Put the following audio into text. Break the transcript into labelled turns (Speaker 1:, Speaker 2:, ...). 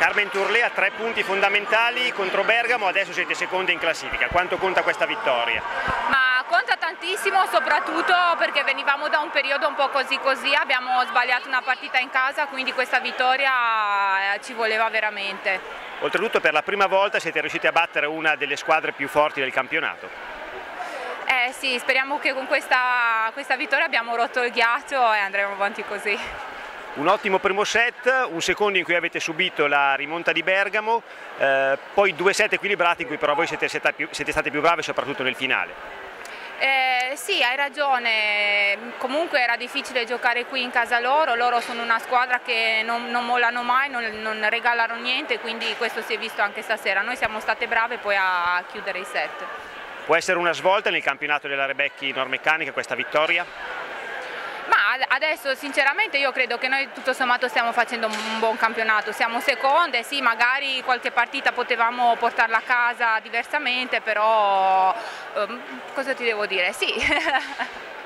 Speaker 1: Carmen Turlé ha 3 punti fondamentali contro Bergamo, adesso siete seconda in classifica. Quanto conta questa vittoria?
Speaker 2: Ma conta tantissimo, soprattutto perché venivamo da un periodo un po' così, abbiamo sbagliato una partita in casa, quindi questa vittoria ci voleva veramente.
Speaker 1: Oltretutto per la prima volta siete riusciti a battere una delle squadre più forti del campionato.
Speaker 2: Sì, speriamo che con questa vittoria abbiamo rotto il ghiaccio e andremo avanti così.
Speaker 1: Un ottimo primo set, un secondo in cui avete subito la rimonta di Bergamo, poi 2 set equilibrati in cui però voi siete stati più bravi soprattutto nel finale.
Speaker 2: Sì, hai ragione, comunque era difficile giocare qui in casa loro sono una squadra che non mollano mai, non regalano niente, quindi questo si è visto anche stasera. Noi siamo state brave poi a chiudere i set.
Speaker 1: Può essere una svolta nel campionato della Rebecchi Normeccanica questa vittoria?
Speaker 2: Ma adesso sinceramente io credo che noi tutto sommato stiamo facendo un buon campionato, siamo seconde, sì magari qualche partita potevamo portarla a casa diversamente, però cosa ti devo dire? Sì.